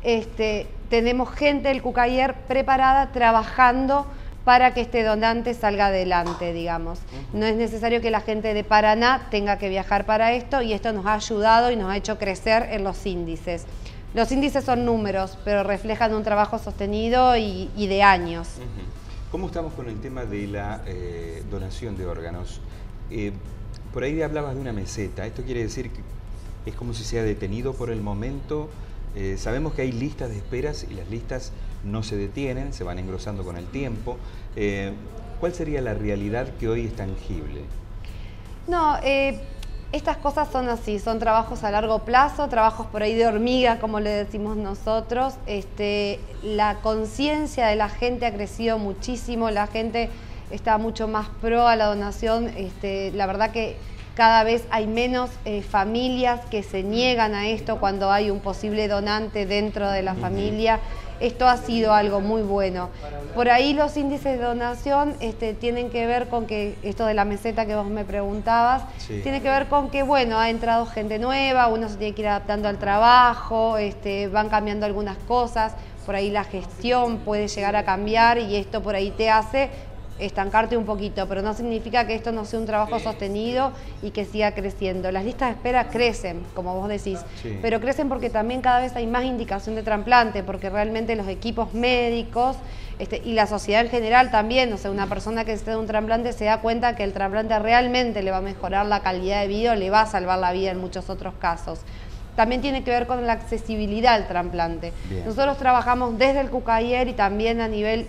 tenemos gente del Cucayer preparada, trabajando para que este donante salga adelante, digamos. No es necesario que la gente de Paraná tenga que viajar para esto, y esto nos ha ayudado y nos ha hecho crecer en los índices. Los índices son números, pero reflejan un trabajo sostenido y de años. ¿Cómo estamos con el tema de la donación de órganos? Por ahí hablabas de una meseta. ¿Esto quiere decir que es como si se ha detenido por el momento? Sabemos que hay listas de esperas y las listas no se detienen, se van engrosando con el tiempo. ¿Cuál sería la realidad que hoy es tangible? No, estas cosas son así, son trabajos a largo plazo, trabajos por ahí de hormiga, como le decimos nosotros. La conciencia de la gente ha crecido muchísimo, la gente está mucho más pro a la donación. La verdad que cada vez hay menos familias que se niegan a esto cuando hay un posible donante dentro de la familia. Esto ha sido algo muy bueno. Por ahí los índices de donación tienen que ver con que, esto de la meseta que vos me preguntabas, sí, tiene que ver con que, bueno, ha entrado gente nueva, uno se tiene que ir adaptando al trabajo, van cambiando algunas cosas, por ahí la gestión puede llegar a cambiar y esto por ahí te hace estancarte un poquito, pero no significa que esto no sea un trabajo sostenido y que siga creciendo. Las listas de espera crecen, como vos decís, sí, pero crecen porque también cada vez hay más indicación de trasplante, porque realmente los equipos médicos y la sociedad en general también, o sea, una persona que esté de un trasplante se da cuenta que el trasplante realmente le va a mejorar la calidad de vida o le va a salvar la vida en muchos otros casos. También tiene que ver con la accesibilidad al trasplante. Bien. Nosotros trabajamos desde el Cucayer y también a nivel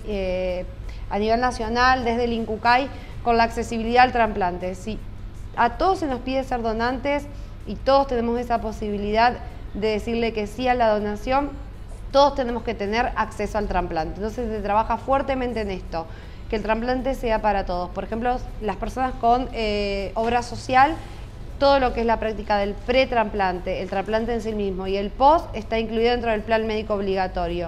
nacional, desde el INCUCAI, con la accesibilidad al trasplante. Si a todos se nos pide ser donantes y todos tenemos esa posibilidad de decirle que sí a la donación, todos tenemos que tener acceso al trasplante. Entonces se trabaja fuertemente en esto, que el trasplante sea para todos. Por ejemplo, las personas con obra social, todo lo que es la práctica del pre-trasplante, el trasplante en sí mismo y el post está incluido dentro del plan médico obligatorio.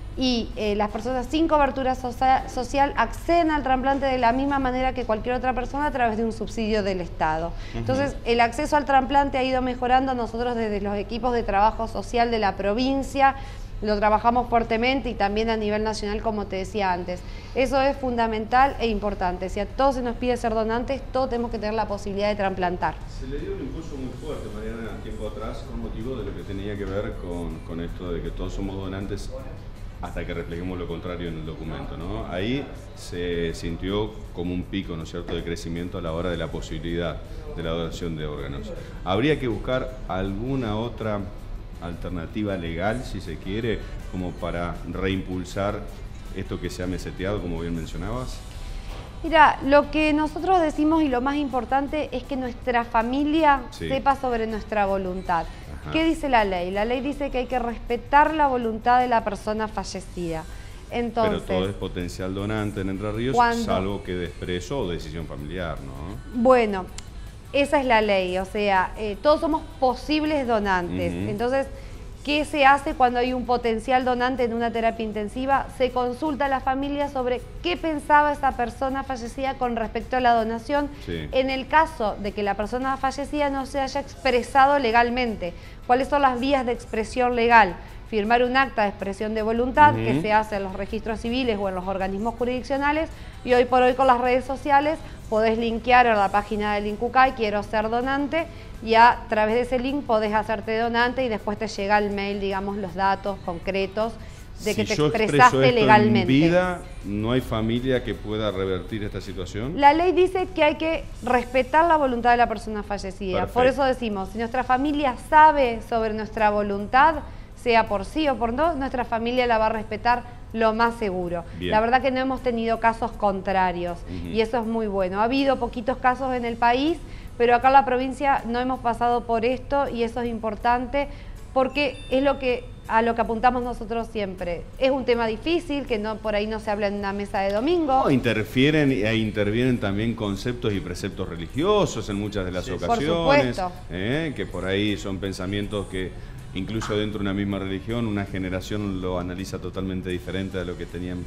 Y las personas sin cobertura social acceden al trasplante de la misma manera que cualquier otra persona a través de un subsidio del Estado. Entonces, el acceso al trasplante ha ido mejorando. Nosotros desde los equipos de trabajo social de la provincia lo trabajamos fuertemente y también a nivel nacional, como te decía antes. Eso es fundamental e importante. Si a todos se nos pide ser donantes, todos tenemos que tener la posibilidad de trasplantar. Se le dio un impulso muy fuerte, Mariana, tiempo atrás, con motivo de lo que tenía que ver con esto de que todos somos donantes, hasta que reflejemos lo contrario en el documento, ¿no? Ahí se sintió como un pico, ¿no es cierto?, de crecimiento a la hora de la posibilidad de la donación de órganos. Habría que buscar alguna otra alternativa legal, si se quiere, como para reimpulsar esto que se ha meseteado, como bien mencionabas. Mira, lo que nosotros decimos y lo más importante es que nuestra familia sepa sobre nuestra voluntad. Ajá. ¿Qué dice la ley? La ley dice que hay que respetar la voluntad de la persona fallecida. Entonces, pero todo es potencial donante en Entre Ríos, salvo que de expreso o decisión familiar, ¿no? Bueno, esa es la ley, o sea, todos somos posibles donantes. Entonces, ¿qué se hace cuando hay un potencial donante en una terapia intensiva? Se consulta a la familia sobre qué pensaba esa persona fallecida con respecto a la donación, en el caso de que la persona fallecida no se haya expresado legalmente. ¿Cuáles son las vías de expresión legal? Firmar un acta de expresión de voluntad que se hace en los registros civiles o en los organismos jurisdiccionales, y hoy por hoy con las redes sociales podés linkear a la página del INCUCAI, quiero ser donante, y a través de ese link podés hacerte donante y después te llega el mail, digamos, los datos concretos de que te expresaste legalmente. En vida, ¿no hay familia que pueda revertir esta situación? La ley dice que hay que respetar la voluntad de la persona fallecida. Perfecto. Por eso decimos, si nuestra familia sabe sobre nuestra voluntad, sea por sí o por no, nuestra familia la va a respetar lo más seguro. Bien. La verdad que no hemos tenido casos contrarios y eso es muy bueno. Ha habido poquitos casos en el país, pero acá en la provincia no hemos pasado por esto y eso es importante porque es a lo que apuntamos nosotros siempre. Es un tema difícil, que no por ahí no se habla en una mesa de domingo. No, interfieren e intervienen también conceptos y preceptos religiosos en muchas de las ocasiones. Por supuesto. Que por ahí son pensamientos que incluso dentro de una misma religión, una generación lo analiza totalmente diferente a lo que tenían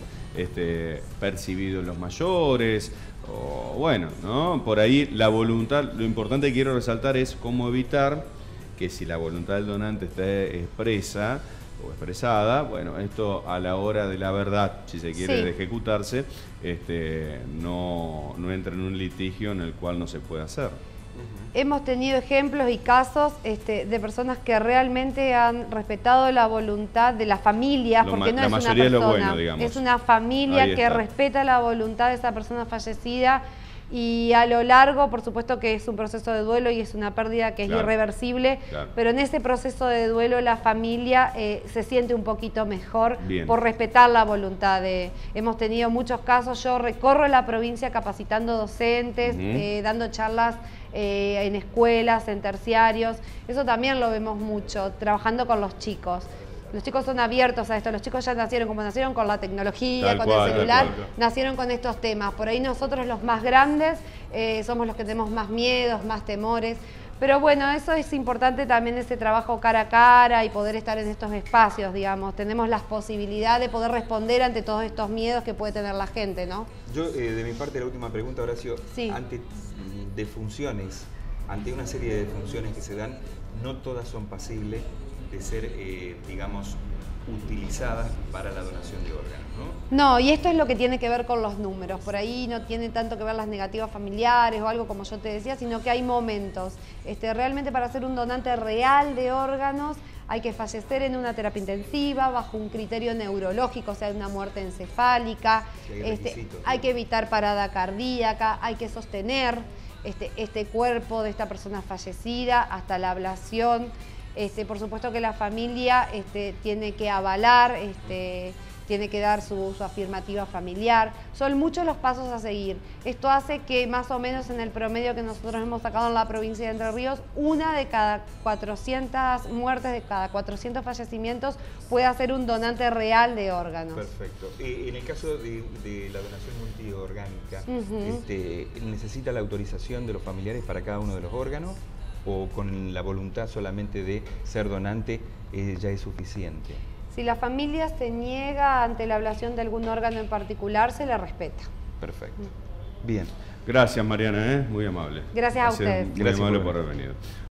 percibido los mayores. O bueno, ¿no? Por ahí la voluntad, lo importante que quiero resaltar es cómo evitar que si la voluntad del donante está expresa, o expresada, bueno, esto a la hora de la verdad, si se quiere, Sí. de ejecutarse, no entra en un litigio en el cual no se puede hacer. Hemos tenido ejemplos y casos de personas que realmente han respetado la voluntad de las familias, porque no la es una mayoría es lo persona, bueno, digamos. es una familia Ahí que está. respeta la voluntad de esa persona fallecida, y a lo largo, por supuesto que es un proceso de duelo y es una pérdida que es Claro. irreversible, Claro. pero en ese proceso de duelo la familia se siente un poquito mejor Bien. por respetar la voluntad de... Hemos tenido muchos casos, yo recorro la provincia capacitando docentes, Ujú. dando charlas en escuelas, en terciarios. Eso también lo vemos mucho, trabajando con los chicos. Los chicos son abiertos a esto, los chicos ya nacieron como nacieron con la tecnología, Tal con cual, el celular, tal cual. nacieron con estos temas. Por ahí nosotros los más grandes somos los que tenemos más miedos, más temores. Pero bueno, eso es importante también, ese trabajo cara a cara y poder estar en estos espacios, digamos. Tenemos la posibilidad de poder responder ante todos estos miedos que puede tener la gente, ¿no? Yo, de mi parte, la última pregunta, Horacio, Sí. ante defunciones, ante una serie de defunciones que se dan, no todas son pasibles de ser, digamos, utilizadas para la donación de órganos, ¿no? No, y esto es lo que tiene que ver con los números. Por ahí no tiene tanto que ver las negativas familiares o algo como yo te decía, sino que hay momentos. Realmente para ser un donante real de órganos hay que fallecer en una terapia intensiva, bajo un criterio neurológico, o sea, una muerte encefálica. Sí, hay requisitos, Hay ¿no? que evitar parada cardíaca, hay que sostener este cuerpo de esta persona fallecida hasta la ablación. Por supuesto que la familia tiene que avalar, tiene que dar su afirmativa familiar. Son muchos los pasos a seguir. Esto hace que más o menos en el promedio que nosotros hemos sacado en la provincia de Entre Ríos, una de cada 400 muertes, de cada 400 fallecimientos, pueda ser un donante real de órganos. Perfecto. En el caso de la donación multiorgánica, Ujú. ¿necesita la autorización de los familiares para cada uno de los órganos? ¿O con la voluntad solamente de ser donante ya es suficiente? Si la familia se niega ante la ablación de algún órgano en particular, se le respeta. Perfecto. Bien. Gracias, Mariana, muy amable. Gracias a Ha sido ustedes. Muy Gracias amable por por haber venido.